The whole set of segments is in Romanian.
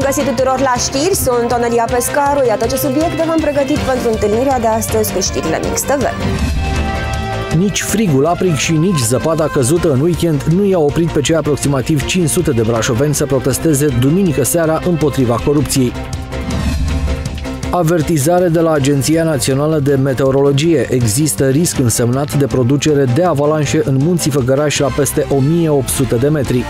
găsit tuturor la știri, sunt Onelia Pescaru. Iată ce subiecte v-am pregătit pentru întâlnirea de astăzi cu știrile Mix TV. Nici frigul aprig și nici zăpada căzută în weekend nu i-a oprit pe cei aproximativ 500 de brașoveni să protesteze duminică seara împotriva corupției. Avertizare de la Agenția Națională de Meteorologie. Există risc însemnat de producere de avalanșe în Munții Făgăraș la peste 1800 de metri.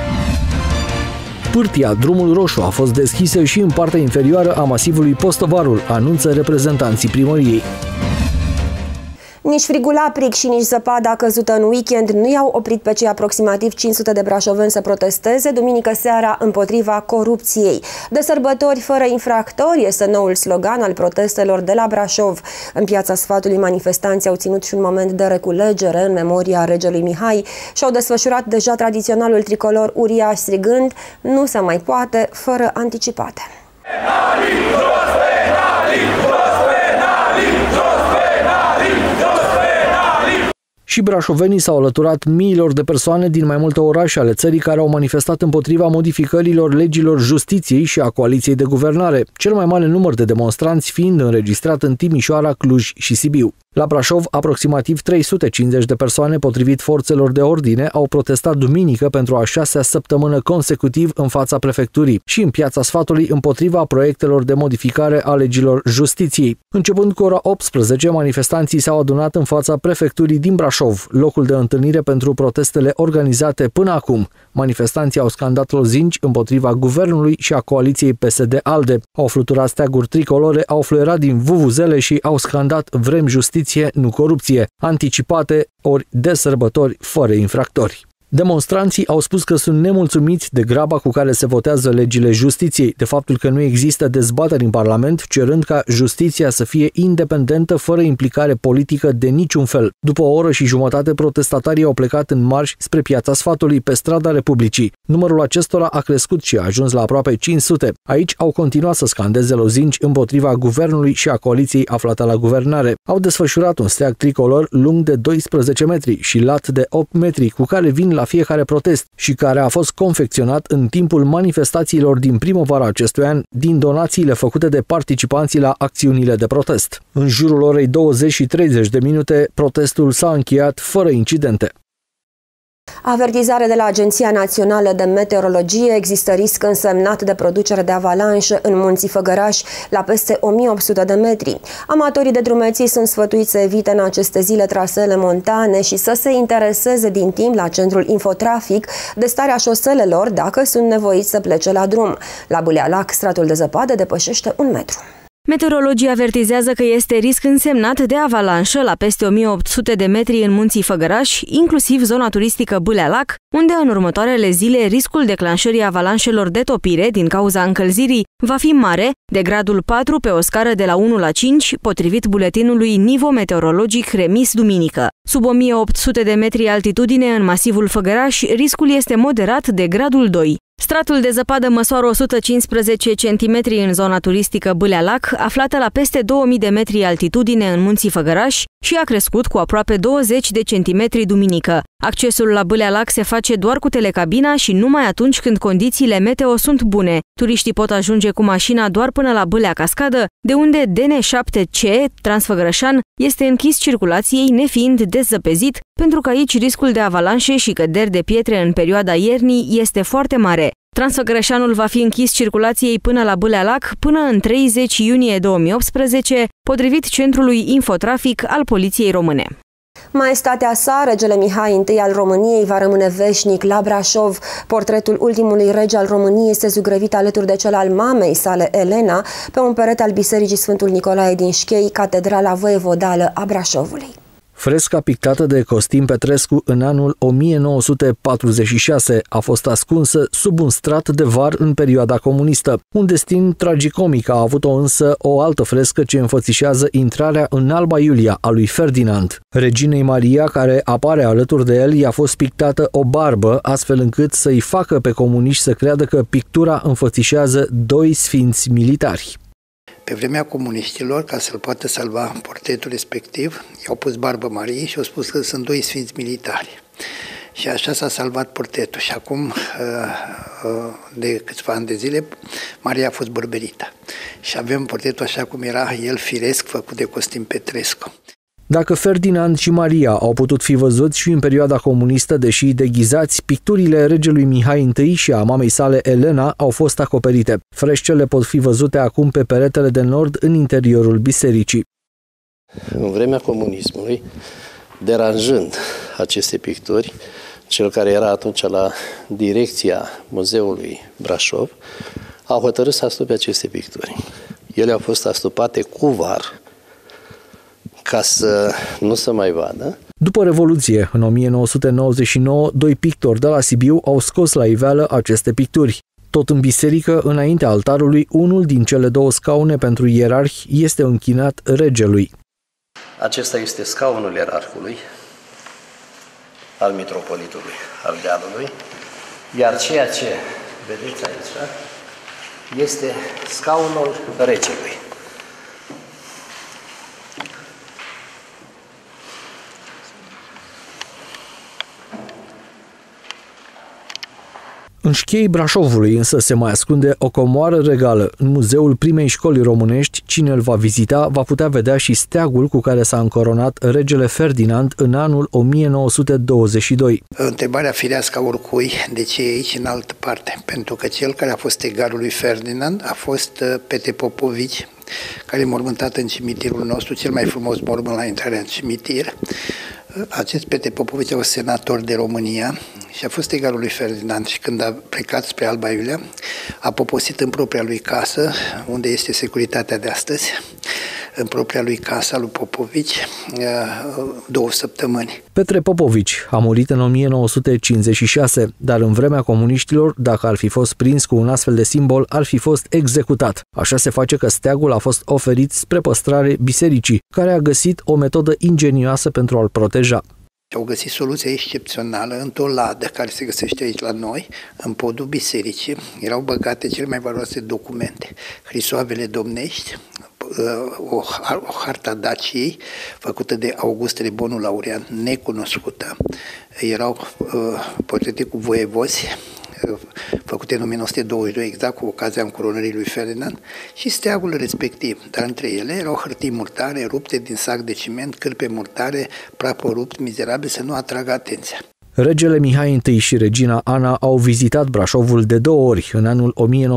Pârtia, drumul roșu, a fost deschisă și în partea inferioară a masivului Postovarul, anunță reprezentanții primăriei. Nici frigul aprig și nici zăpada căzută în weekend nu i-au oprit pe cei aproximativ 500 de brașoveni să protesteze duminică seara împotriva corupției. De sărbători fără infractori este noul slogan al protestelor de la Brașov. În Piața Sfatului, manifestanții au ținut și un moment de reculegere în memoria regelui Mihai și au desfășurat deja tradiționalul tricolor uriaș strigând "Nu se mai poate" fără anticipate. Și brașovenii s-au alăturat miilor de persoane din mai multe orașe ale țării care au manifestat împotriva modificărilor legilor justiției și a coaliției de guvernare, cel mai mare număr de demonstranți fiind înregistrat în Timișoara, Cluj și Sibiu. La Brașov, aproximativ 350 de persoane, potrivit forțelor de ordine, au protestat duminică pentru a 6-a săptămână consecutiv în fața prefecturii și în Piața Sfatului împotriva proiectelor de modificare a legilor justiției. Începând cu ora 18, manifestanții s-au adunat în fața prefecturii din Brașov, locul de întâlnire pentru protestele organizate până acum. Manifestanții au scandat lozinci împotriva guvernului și a coaliției PSD-ALDE. Au fluturat steaguri tricolore, au fluierat din vuvuzele și au scandat "Vrem justiție, nu corupție", anticipate ori de sărbători fără infractori. Demonstranții au spus că sunt nemulțumiți de graba cu care se votează legile justiției, de faptul că nu există dezbateri în Parlament, cerând ca justiția să fie independentă, fără implicare politică de niciun fel. După o oră și jumătate, protestatarii au plecat în marș spre Piața Sfatului, pe strada Republicii. Numărul acestora a crescut și a ajuns la aproape 500. Aici au continuat să scandeze lozinci împotriva guvernului și a coaliției aflată la guvernare. Au desfășurat un steag tricolor lung de 12 metri și lat de 8 metri, cu care vin la fiecare protest și care a fost confecționat în timpul manifestațiilor din primăvara acestui an din donațiile făcute de participanții la acțiunile de protest. În jurul orei 20 și 30 de minute, protestul s-a încheiat fără incidente. Avertizare de la Agenția Națională de Meteorologie. Există risc însemnat de producere de avalanșe în Munții Făgăraș la peste 1800 de metri. Amatorii de drumeții sunt sfătuiți să evite în aceste zile traseele montane și să se intereseze din timp la centrul infotrafic de starea șoselelor dacă sunt nevoiți să plece la drum. La Bulealac, stratul de zăpadă depășește 1 metru. Meteorologii avertizează că este risc însemnat de avalanșă la peste 1800 de metri în Munții Făgăraș, inclusiv zona turistică Bulealac, unde în următoarele zile riscul declanșării avalanșelor de topire din cauza încălzirii va fi mare, de gradul 4 pe o scară de la 1 la 5, potrivit buletinului nivometeorologic remis duminică. Sub 1800 de metri altitudine în masivul Făgăraș, riscul este moderat de gradul 2. Stratul de zăpadă măsoară 115 cm în zona turistică Bulealac, aflată la peste 2000 de metri altitudine în Munții Făgăraș și a crescut cu aproape 20 de centimetri duminică. Accesul la Bulealac se face doar cu telecabina și numai atunci când condițiile meteo sunt bune. Turiștii pot ajunge cu mașina doar până la Bâlea Cascadă, de unde DN7C, Transfăgărășan, este închis circulației nefiind dezăpezit, pentru că aici riscul de avalanșe și căderi de pietre în perioada iernii este foarte mare. Transfăgărășanul va fi închis circulației până la Bulealac până în 30 iunie 2018, potrivit Centrului Infotrafic al Poliției Române. Maestatea sa, regele Mihai I al României, va rămâne veșnic la Brașov. Portretul ultimului rege al României este zugrăvit alături de cel al mamei sale, Elena, pe un perete al Bisericii Sfântul Nicolae din Șchei, catedrala voievodală a Brașovului. Fresca pictată de Costin Petrescu în anul 1946 a fost ascunsă sub un strat de var în perioada comunistă. Un destin tragicomic a avut-o însă o altă frescă ce înfățișează intrarea în Alba Iulia a lui Ferdinand. Reginei Maria, care apare alături de el, i-a fost pictată o barbă, astfel încât să-i facă pe comuniști să creadă că pictura înfățișează doi sfinți militari. Pe vremea comuniștilor, ca să-l poată salva portretul respectiv, i-au pus barbă Mariei și au spus că sunt doi sfinți militari. Și așa s-a salvat portretul. Și acum, de câțiva ani de zile, Maria a fost bărberită. Și avem portretul așa cum era el, firesc, făcut de Costin Petrescu. Dacă Ferdinand și Maria au putut fi văzuți și în perioada comunistă, deși deghizați, picturile regelui Mihai I și a mamei sale Elena au fost acoperite. Freșcele pot fi văzute acum pe peretele de nord în interiorul bisericii. În vremea comunismului, deranjând aceste picturi, cel care era atunci la direcția Muzeului Brașov a hotărât să astupe aceste picturi. Ele au fost astupate cu var, ca să nu se mai vadă. După Revoluție, în 1999, doi pictori de la Sibiu au scos la iveală aceste picturi. Tot în biserică, înaintea altarului, unul din cele două scaune pentru ierarhi este închinat regelui. Acesta este scaunul ierarhului, al mitropolitului, al dealului, iar ceea ce vedeți aici este scaunul regelui. În șcheii Brașovului însă se mai ascunde o comoară regală. În muzeul primei școli românești, cine îl va vizita va putea vedea și steagul cu care s-a încoronat regele Ferdinand în anul 1922. Întrebarea firească a oricui, de ce e aici în altă parte? Pentru că cel care a fost egalul lui Ferdinand a fost Petre Popovici, care e mormântat în cimitirul nostru, cel mai frumos mormânt la intrarea în cimitir. Acest Petre Popovici a fost senator de România și a fost egalul lui Ferdinand și când a plecat spre Alba Iulia, a poposit în propria lui casă, unde este securitatea de astăzi, în propria lui casă, lui Popovici, 2 săptămâni. Petre Popovici a murit în 1956, dar în vremea comuniștilor, dacă ar fi fost prins cu un astfel de simbol, ar fi fost executat. Așa se face că steagul a fost oferit spre păstrare bisericii, care a găsit o metodă ingenioasă pentru a-l proteja. Au găsit soluția excepțională într-o ladă care se găsește aici la noi, în podul bisericii. Erau băgate cele mai valoroase documente, hrisoavele domnești, o harta Daciei, făcută de August Rebonul Laurean, necunoscută. Erau portrete cu voievozi, făcute în 1922, exact cu ocazia încoronării lui Ferdinand, și steagul respectiv. Dar între ele erau hârtii murtare, rupte din sac de ciment, cârpe murtare, prapă rupt, mizerabil, să nu atragă atenția. Regele Mihai I și regina Ana au vizitat Brașovul de 2 ori, în anul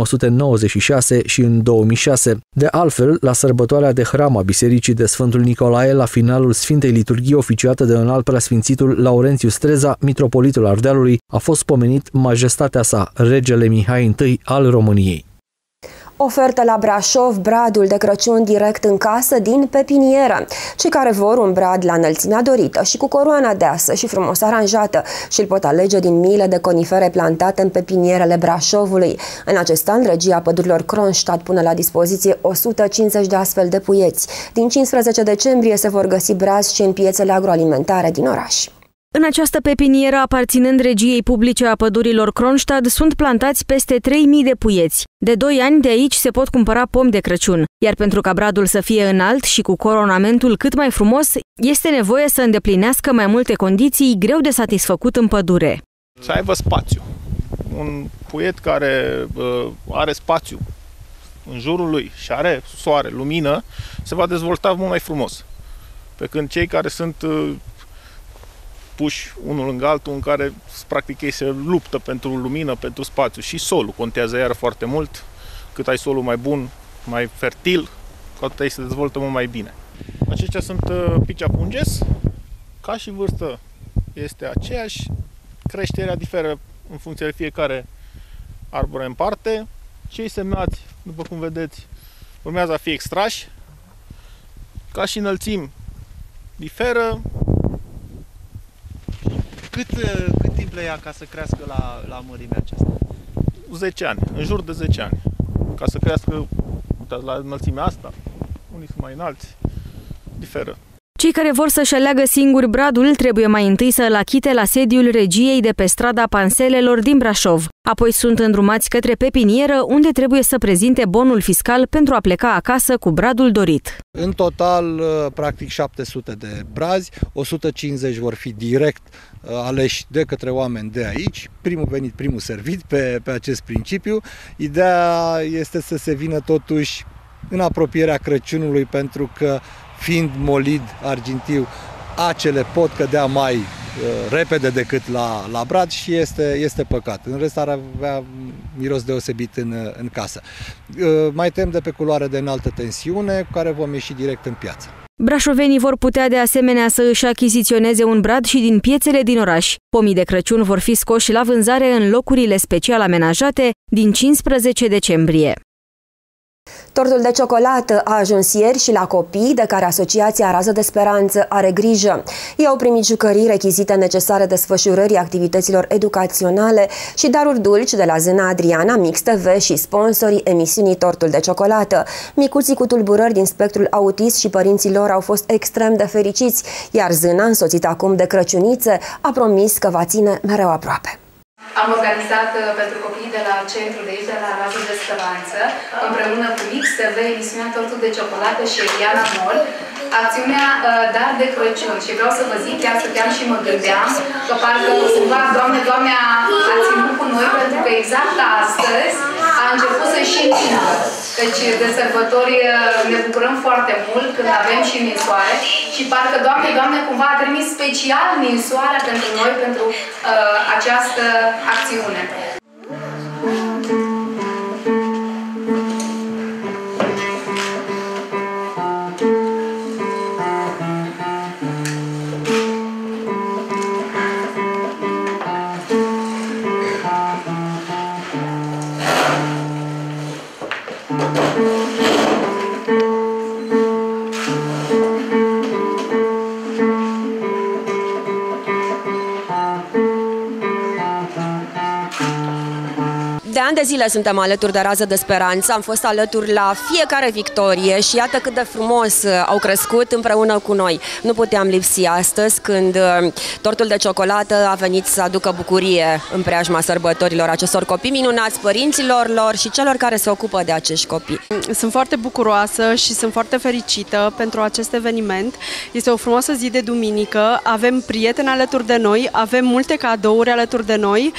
1996 și în 2006. De altfel, la sărbătoarea de hram a Bisericii de Sfântul Nicolae, la finalul Sfintei Liturghii oficiată de înalt preasfințitul Laurențiu Streza, mitropolitul Ardealului, a fost pomenit majestatea sa, regele Mihai I al României. Ofertă la Brașov, bradul de Crăciun direct în casă din pepinieră. Cei care vor un brad la înălțimea dorită și cu coroana deasă și frumos aranjată și îl pot alege din miile de conifere plantate în pepinierele Brașovului. În acest an, Regia Pădurilor Kronstadt pune la dispoziție 150 de astfel de puieți. Din 15 decembrie se vor găsi brazi și în piețele agroalimentare din oraș. În această pepinieră, aparținând Regiei Publice a Pădurilor Kronstadt, sunt plantați peste 3000 de puieți. De 2 ani de aici se pot cumpăra pomi de Crăciun, iar pentru ca bradul să fie înalt și cu coronamentul cât mai frumos, este nevoie să îndeplinească mai multe condiții greu de satisfăcut în pădure. Să aibă spațiu. Un puiet care are spațiu în jurul lui și are soare, lumină, se va dezvolta mult mai frumos. Pe când cei care sunt puși unul lângă altul, în care practic ei se luptă pentru lumină, pentru spațiu, și solul contează iar foarte mult. Cât ai solul mai bun, mai fertil, cu atât ei se dezvoltă mult mai bine. Aceștia sunt Picea punges, ca și vârstă este aceeași, creșterea diferă în funcție de fiecare arbore în parte. Cei semnați, după cum vedeți, urmează a fi extrași, ca și înălțimi diferă. Cât timp le ia ca să crească la mărimea aceasta? 10 ani, în jur de 10 ani. Ca să crească, uitați, la înălțimea asta, unii sunt mai înalți, diferă. Cei care vor să-și aleagă singuri bradul trebuie mai întâi să îl achite la sediul regiei de pe strada Panselelor din Brașov. Apoi sunt îndrumați către pepinieră, unde trebuie să prezinte bonul fiscal pentru a pleca acasă cu bradul dorit. În total, practic 700 de brazi, 150 vor fi direct aleși de către oameni de aici, primul venit, primul servit pe acest principiu. Ideea este să se vină totuși în apropierea Crăciunului, pentru că fiind molid argintiu, acele pot cădea mai repede decât la brad și este păcat. În rest ar avea miros deosebit în casă. Mai tem de pe culoare de înaltă tensiune, cu care vom ieși direct în piață. Brașovenii vor putea de asemenea să își achiziționeze un brad și din piețele din oraș. Pomii de Crăciun vor fi scoși la vânzare în locurile special amenajate din 15 decembrie. Tortul de ciocolată a ajuns ieri și la copii, de care Asociația Rază de Speranță are grijă. Ei au primit jucării, rechizite necesare desfășurării activităților educaționale și daruri dulci de la Zâna Adriana, Mix TV și sponsorii emisiunii Tortul de Ciocolată. Micuții cu tulburări din spectrul autist și părinții lor au fost extrem de fericiți, iar Zâna, însoțită acum de crăciunițe, a promis că va ține mereu aproape. Am organizat pentru copiii de la centru de aici, de la Rază de Speranță, împreună cu Mix TV, emisiunea Tortul de Ciocolată și Eliana Mol, acțiunea Dar de Crăciun. Și vreau să vă zic, chiar stăteam și mă gândeam că parcă cumva, Doamne, a ținut cu noi, pentru că exact astăzi a început să și întindă. Deci de sărbători ne bucurăm foarte mult când avem și ninsoare și parcă, Doamne, cumva a trimis special ninsoarea pentru noi, pentru această acțiune. De ani de zile suntem alături de Rază de Speranță, am fost alături la fiecare victorie și iată cât de frumos au crescut împreună cu noi. Nu puteam lipsi astăzi când Tortul de Ciocolată a venit să aducă bucurie în preajma sărbătorilor acestor copii minunați, părinților lor și celor care se ocupă de acești copii. Sunt foarte bucuroasă și sunt foarte fericită pentru acest eveniment. Este o frumoasă zi de duminică, avem prieteni alături de noi, avem multe cadouri alături de noi.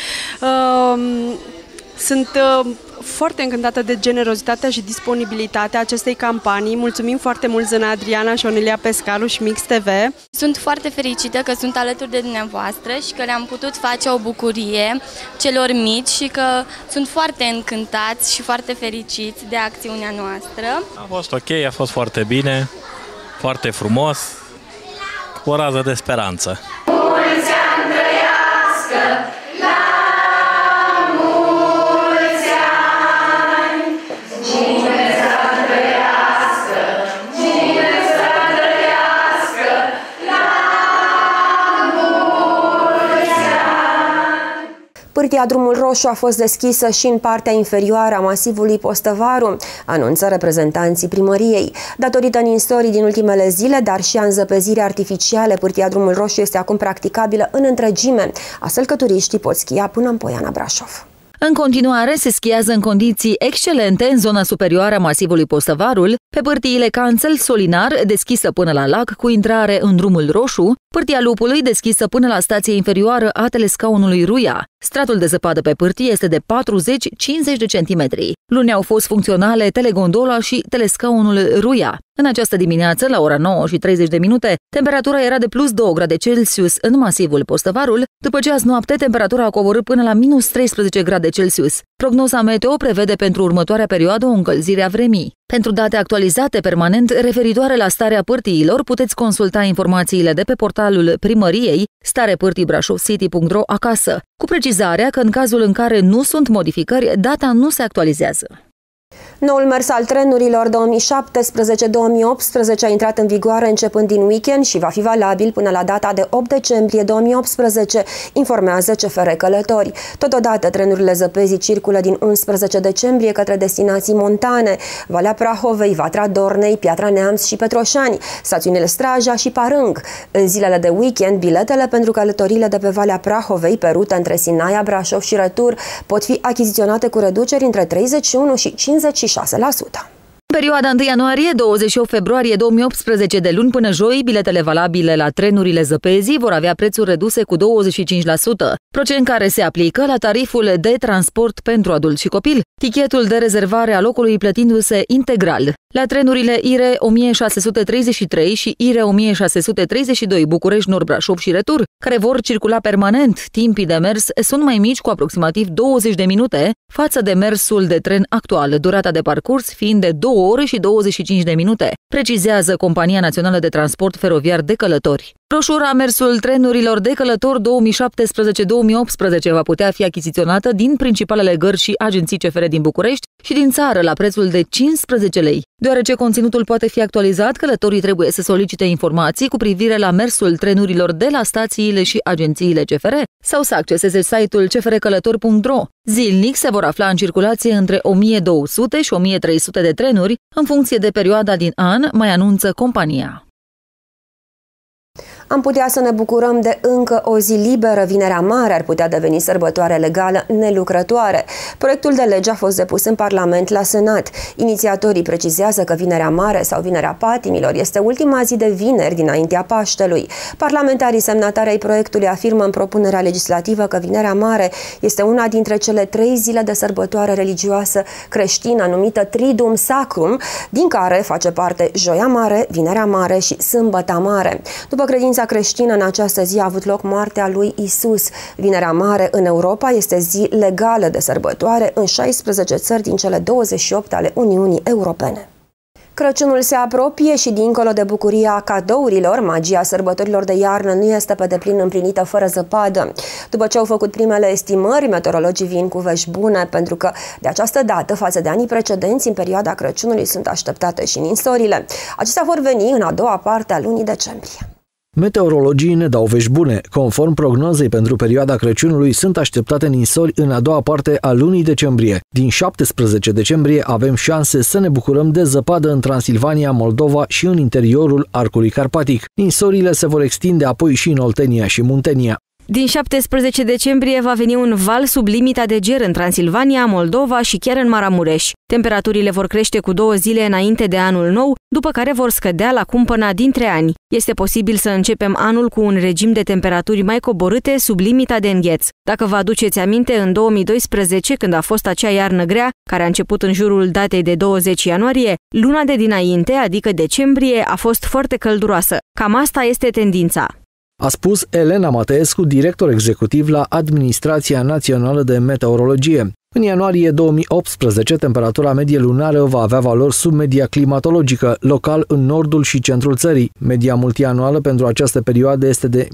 Sunt foarte încântată de generozitatea și disponibilitatea acestei campanii. Mulțumim foarte mult Zâna Adriana și Onelia Pescaru și Mix TV. Sunt foarte fericită că sunt alături de dumneavoastră și că le-am putut face o bucurie celor mici și că sunt foarte încântați și foarte fericiți de acțiunea noastră. A fost ok, a fost foarte bine, foarte frumos, cu o rază de speranță. Mulți ani trăiască! Pârtia Drumul Roșu a fost deschisă și în partea inferioară a masivului Postăvaru, anunță reprezentanții primăriei. Datorită ninsorii din ultimele zile, dar și a înzăpezirii artificiale, pârtia Drumul Roșu este acum practicabilă în întregime, astfel că turiștii pot schia până în Poiana Brașov. În continuare, se schiază în condiții excelente în zona superioară a masivului Postăvarul, pe pârtiile Canțel-Solinar, deschisă până la lac cu intrare în Drumul Roșu, pârtia Lupului, deschisă până la stația inferioară a telescaunului Ruia. Stratul de zăpadă pe pârtie este de 40-50 de centimetri. Luni au fost funcționale telegondola și telescaunul Ruia. În această dimineață, la ora 9:30, temperatura era de plus 2 grade Celsius în masivul Postăvarul, după ce azi noapte temperatura a coborât până la minus 13 grade Celsius. Prognoza meteo prevede pentru următoarea perioadă o încălzire a vremii. Pentru date actualizate permanent referitoare la starea pârtiilor, puteți consulta informațiile de pe portalul primăriei starepârtibrașovcity.ro acasă, cu precizarea că în cazul în care nu sunt modificări, data nu se actualizează. Noul mers al trenurilor 2017-2018 a intrat în vigoare începând din weekend și va fi valabil până la data de 8 decembrie 2018, informează CFR Călători. Totodată, trenurile zăpezii circulă din 11 decembrie către destinații montane, Valea Prahovei, Vatra Dornei, Piatra Neamț și Petroșani, stațiunile Straja și Parâng. În zilele de weekend, biletele pentru călătorile de pe Valea Prahovei, pe rute între Sinaia, Brașov și retur, pot fi achiziționate cu reduceri între 31 și 56%. Perioada 1 ianuarie-28 februarie 2018, de luni până joi, biletele valabile la trenurile zăpezii vor avea prețuri reduse cu 25%, procent care se aplică la tariful de transport pentru adult și copil, tichetul de rezervare a locului plătindu-se integral. La trenurile IRE 1633 și IRE 1632 București-Nord, Brașov și retur, care vor circula permanent, timpii de mers sunt mai mici cu aproximativ 20 de minute față de mersul de tren actual, durata de parcurs fiind de 2 ore și 25 de minute, precizează Compania Națională de Transport Feroviar de Călători. Broșura Mersul trenurilor de călători 2017-2018 va putea fi achiziționată din principalele gări și agenții CFR din București și din țară la prețul de 15 lei. Deoarece conținutul poate fi actualizat, călătorii trebuie să solicite informații cu privire la mersul trenurilor de la stațiile și agențiile CFR sau să acceseze site-ul cfrcălători.ro. Zilnic se vor afla în circulație între 1200 și 1300 de trenuri, în funcție de perioada din an, mai anunță compania. Am putea să ne bucurăm de încă o zi liberă. Vinerea Mare ar putea deveni sărbătoare legală nelucrătoare. Proiectul de lege a fost depus în Parlament la Senat. Inițiatorii precizează că Vinerea Mare sau Vinerea Patimilor este ultima zi de vineri dinaintea Paștelui. Parlamentarii semnatari ai proiectului afirmă în propunerea legislativă că Vinerea Mare este una dintre cele 3 zile de sărbătoare religioasă creștină numită Triduum Sacrum, din care face parte Joia Mare, Vinerea Mare și Sâmbăta Mare. După credința creștină, în această zi a avut loc moartea lui Isus. Vinerea Mare în Europa este zi legală de sărbătoare în 16 țări din cele 28 ale Uniunii Europene. Crăciunul se apropie și dincolo de bucuria cadourilor, magia sărbătorilor de iarnă nu este pe deplin împlinită fără zăpadă. După ce au făcut primele estimări, meteorologii vin cu vești bune, pentru că de această dată, față de anii precedenți, în perioada Crăciunului sunt așteptate și ninsorile. Acestea vor veni în a doua parte a lunii decembrie. Meteorologii ne dau vești bune. Conform prognozei pentru perioada Crăciunului, sunt așteptate ninsori în a doua parte a lunii decembrie. Din 17 decembrie avem șanse să ne bucurăm de zăpadă în Transilvania, Moldova și în interiorul Arcului Carpatic. Ninsorile se vor extinde apoi și în Oltenia și Muntenia. Din 17 decembrie va veni un val sub limita de ger în Transilvania, Moldova și chiar în Maramureș. Temperaturile vor crește cu 2 zile înainte de anul nou, după care vor scădea la cumpăna dintre ani. Este posibil să începem anul cu un regim de temperaturi mai coborâte sub limita de îngheț. Dacă vă aduceți aminte, în 2012, când a fost acea iarnă grea, care a început în jurul datei de 20 ianuarie, luna de dinainte, adică decembrie, a fost foarte călduroasă. Cam asta este tendința. A spus Elena Mateescu, director executiv la Administrația Națională de Meteorologie. În ianuarie 2018, temperatura medie lunară va avea valori sub media climatologică, local în nordul și centrul țării. Media multianuală pentru această perioadă este de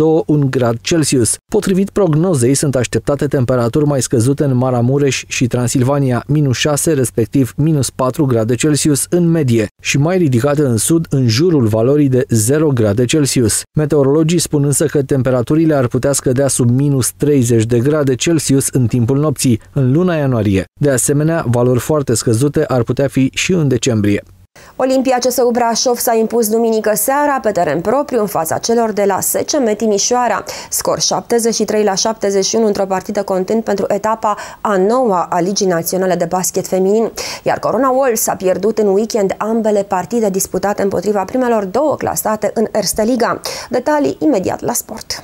-2 grad Celsius. Potrivit prognozei, sunt așteptate temperaturi mai scăzute în Maramureș și Transilvania, -6, respectiv -4 grade Celsius în medie, și mai ridicate în sud, în jurul valorii de 0 grade Celsius. Meteorologii spun însă că temperaturile ar putea scădea sub -30 de grade Celsius în timpul nopții, în luna ianuarie. De asemenea, valori foarte scăzute ar putea fi și în decembrie. Olimpia CSU Brașov s-a impus duminică seara pe teren propriu în fața celor de la SCM Timișoara. Scor 73-71 într-o partidă contând pentru etapa a 9-a a Ligii Naționale de Basket Feminin. Iar Corona Wolves a pierdut în weekend ambele partide disputate împotriva primelor 2 clasate în Erste Liga. Detalii imediat la sport.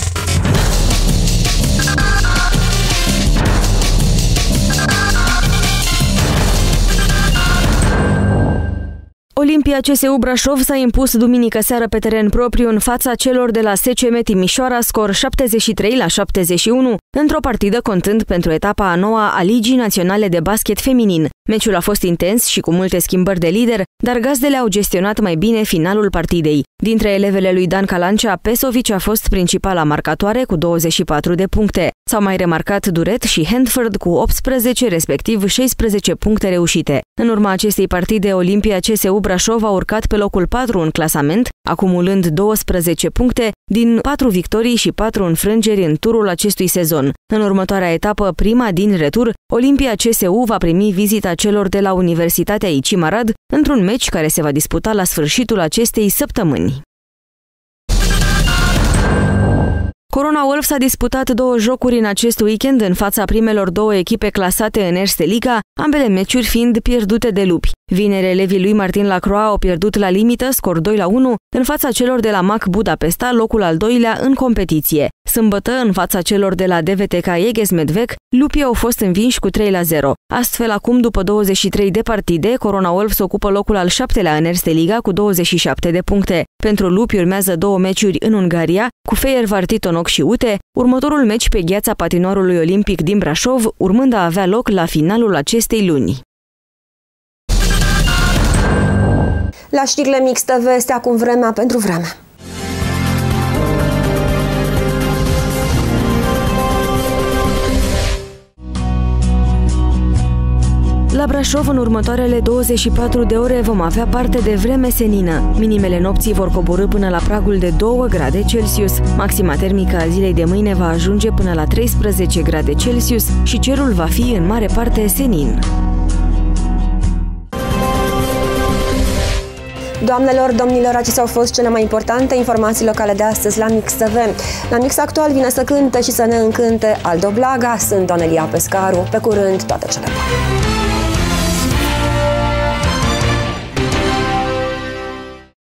Olimpia CSU Brașov s-a impus duminică seară pe teren propriu în fața celor de la SCM Timișoara, scor 73-71, într-o partidă contând pentru etapa a noua a Ligii Naționale de Basket Feminin. Meciul a fost intens și cu multe schimbări de lider, dar gazdele au gestionat mai bine finalul partidei. Dintre elevele lui Dan Calancea, Pesovic a fost principala marcatoare cu 24 de puncte. S-au mai remarcat Duret și Handford cu 18, respectiv 16 puncte reușite. În urma acestei partide, Olimpia CSU Brașov a urcat pe locul 4 în clasament, acumulând 12 puncte din 4 victorii și 4 înfrângeri în turul acestui sezon. În următoarea etapă, prima din retur, Olimpia CSU va primi vizita celor de la Universitatea Icimarad într-un meci care se va disputa la sfârșitul acestei săptămâni. Corona Wolf s-a disputat 2 jocuri în acest weekend în fața primelor 2 echipe clasate în Erste Liga, ambele meciuri fiind pierdute de lupi. Vineri, elevii lui Martin Lacroix au pierdut la limită, scor 2-1, în fața celor de la MAC Budapesta, locul al 2-lea în competiție. Sâmbătă, în fața celor de la DVTK Eges Medvec, lupii au fost învinși cu 3-0. Astfel, acum, după 23 de partide, Corona Wolves ocupă locul al 7-lea în Erste Liga cu 27 de puncte. Pentru lupi urmează 2 meciuri în Ungaria, cu Fehérvári Tonoc și Ute, următorul meci pe gheața patinoarului olimpic din Brașov, urmând a avea loc la finalul acestei luni. La știrile Mix TV este acum vremea pentru vreme. La Brașov, în următoarele 24 de ore, vom avea parte de vreme senină. Minimele nopții vor coborî până la pragul de 2 grade Celsius. Maxima termică a zilei de mâine va ajunge până la 13 grade Celsius și cerul va fi în mare parte senin. Doamnelor, domnilor, acestea au fost cele mai importante informații locale de astăzi la Mix TV. La Mix Actual vine să cânte și să ne încânte Aldo Blaga. Sunt Onelia Pescaru. Pe curând, toate cele bune!